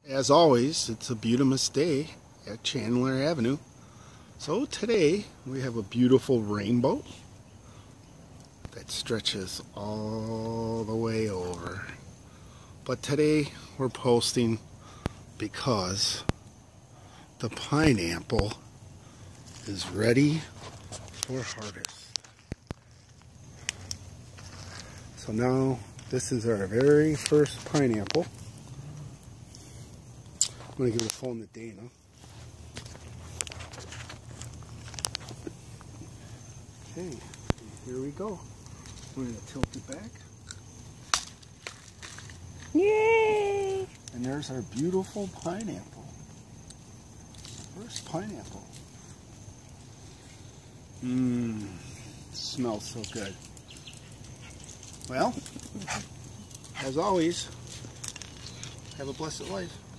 As always, it's a beautimous day at Chandler Avenue. So today we have a beautiful rainbow that stretches all the way over. But today we're posting because the pineapple is ready for harvest. So now this is our very first pineapple. I'm going to give the phone to Dana. Okay, here we go. We're going to tilt it back. Yay! And there's our beautiful pineapple. First pineapple. Smells so good. Well, as always, have a blessed life.